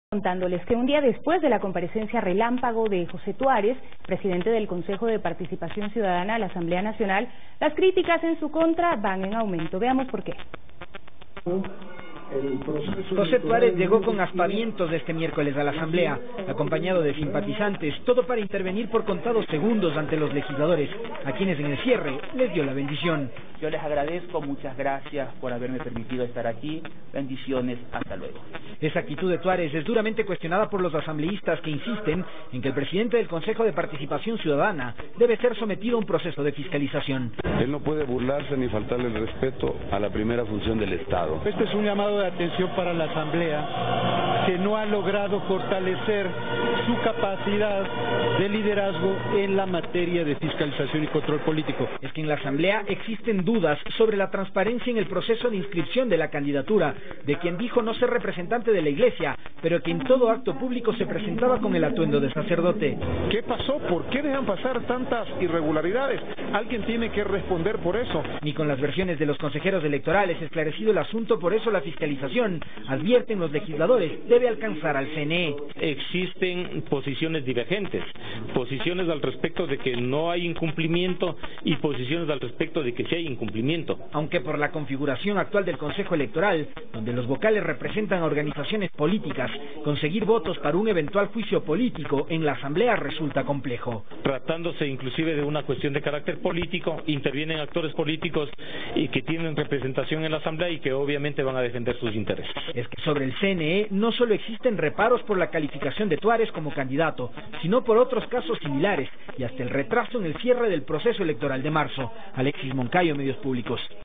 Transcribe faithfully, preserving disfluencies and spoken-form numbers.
Contándoles que un día después de la comparecencia relámpago de José Tuárez, presidente del Consejo de Participación Ciudadana de la Asamblea Nacional, las críticas en su contra van en aumento. Veamos por qué. José Tuárez llegó con aspavientos este miércoles a la Asamblea, acompañado de simpatizantes, todo para intervenir por contados segundos ante los legisladores, a quienes en el cierre les dio la bendición. Yo les agradezco, muchas gracias por haberme permitido estar aquí, bendiciones, hasta luego. Esa actitud de Tuárez es duramente cuestionada por los asambleístas que insisten en que el presidente del Consejo de Participación Ciudadana debe ser sometido a un proceso de fiscalización. Él no puede burlarse ni faltarle el respeto a la primera función del Estado. Este es un llamado de atención para la Asamblea, que no ha logrado fortalecer su capacidad de liderazgo en la materia de fiscalización y control político. Es que en la Asamblea existen dudas sobre la transparencia en el proceso de inscripción de la candidatura de quien dijo no ser representante de la Iglesia, pero que en todo acto público se presentaba con el atuendo de sacerdote. ¿Qué pasó? ¿Por qué dejan pasar tantas irregularidades? Alguien tiene que responder por eso. Ni con las versiones de los consejeros electorales esclarecido el asunto, por eso la fiscalización, advierten los legisladores, debe alcanzar al C N E. Existen posiciones divergentes, posiciones al respecto de que no hay incumplimiento y posiciones al respecto de que sí hay incumplimiento. Aunque por la configuración actual del Consejo Electoral, donde los vocales representan a organizaciones políticas, conseguir votos para un eventual juicio político en la Asamblea resulta complejo. Tratándose inclusive de una cuestión de carácter político, intervienen actores políticos y que tienen representación en la Asamblea y que obviamente van a defender sus intereses. Es que sobre el C N E no solo existen reparos por la calificación de Tuárez como candidato, sino por otros casos similares y hasta el retraso en el cierre del proceso electoral de marzo. Alexis Moncayo, Medios Públicos.